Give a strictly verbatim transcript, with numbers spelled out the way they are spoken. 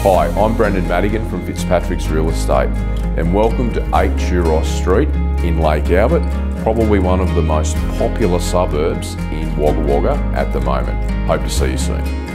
Hi, I'm Brendan Madigan from Fitzpatricks Real Estate and welcome to eight Tuross Street in Lake Albert, probably one of the most popular suburbs in Wagga Wagga at the moment. Hope to see you soon.